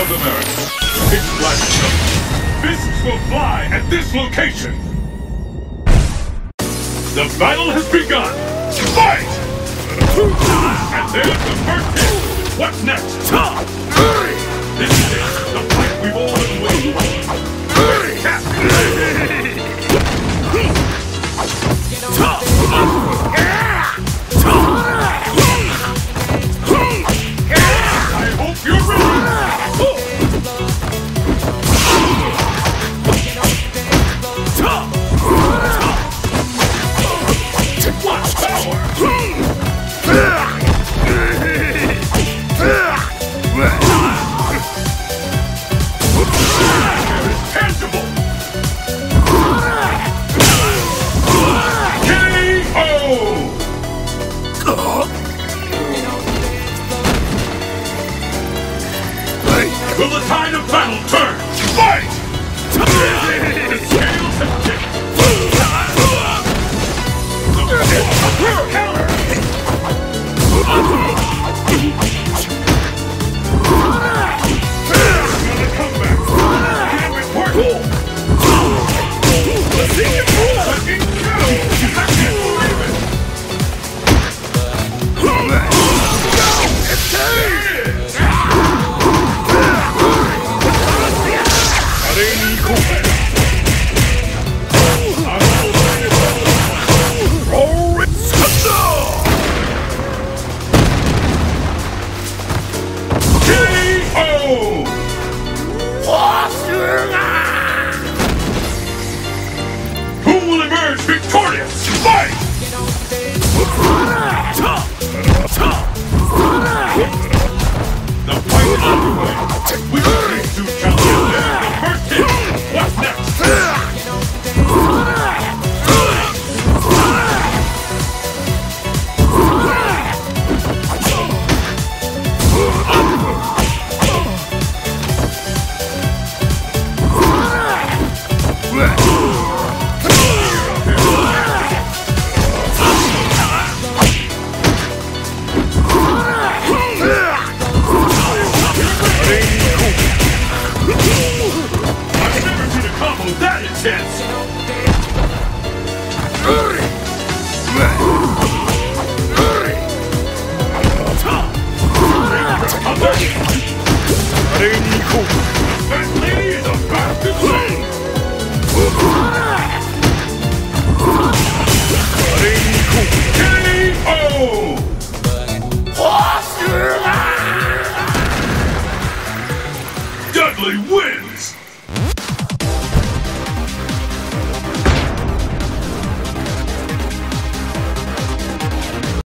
North America. It's black snow. Fists will fly at this location. The battle has begun. Fight! And there's the first hit. What's next? This is it. The fight we've all been waiting for. I hope you're ready. What power? Tangible. Will the tide of battle turn? Fight! The scales have tipped. The counter! Another comeback! Can't report! Let's see it move! Fucking cow! I can't believe it! It's time! Who will emerge victorious? Fight! The fight is underway. We will face two challenges. The first hit. What's next? That intense! That lady is about to play! K.O. Dudley wins!